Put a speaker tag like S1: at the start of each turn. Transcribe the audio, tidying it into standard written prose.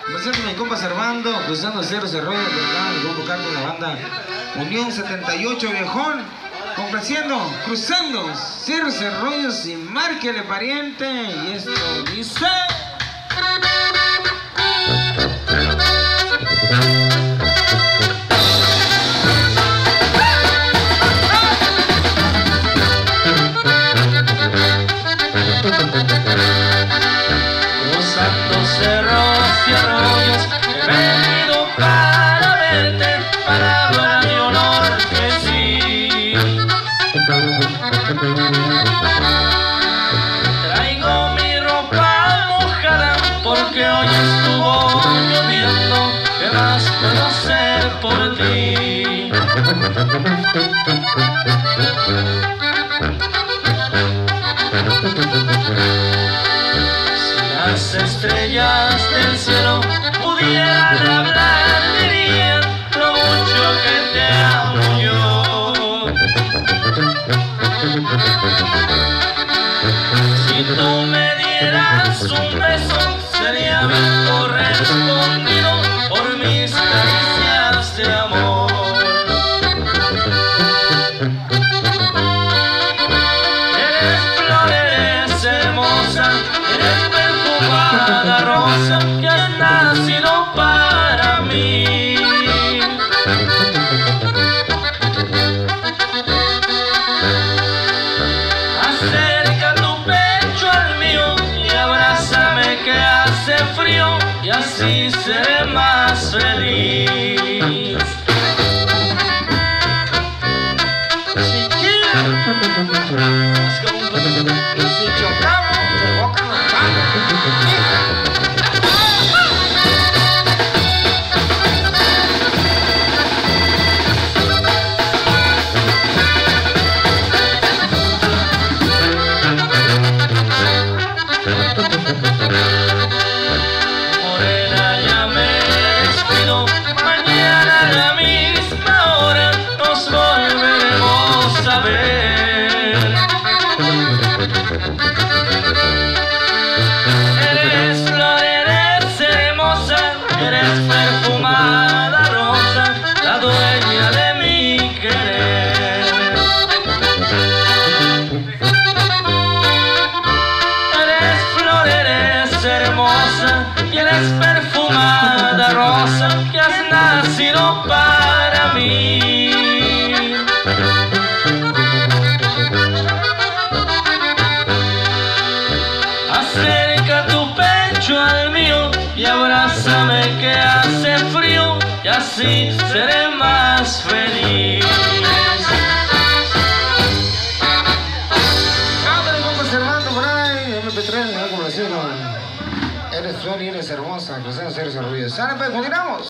S1: Presento mi compa Servando, cruzando Cerro Cerroyo de acá, el grupo Carmen de la banda Unión 78 Viejón, complaciendo, cruzando Cerro Cerroyos y márquele pariente, y esto dice...
S2: Cruzando cerros y arroyos he venido para verte, para hablar mi honor que sí. Traigo mi ropa mojada porque hoy estuvo lloviendo, ¿qué más puedo hacer por ti? Las estrellas del cielo pudieran hablar, dirían lo mucho que te amo yo. Si tú me dieras un beso, sería bien correspondido por mis caricias de amor. Eres flor, eres hermosa, eres perfumada rosa que has nacido para mí. Acerca tu pecho al mío y abrázame que hace frío y así seré más feliz. Si chocamos de boca nos vamos. Morena, ya me despido, mañana a la misma hora nos volveremos a ver. Eres flor, eres hermosa, eres perfumada rosa, la dueña de mi querer. Eres flor, eres hermosa y eres perfumada rosa que has nacido para mí. Acerca tu pecho al mío y abrázame que hace frío y así seré más feliz.
S1: Cántale, compa Servando por ahí, MP3, ¿no? Como decía, eres flor y eres hermosa, cruzando Cerro Cerroyos. ¿Sale, pues? Continuamos.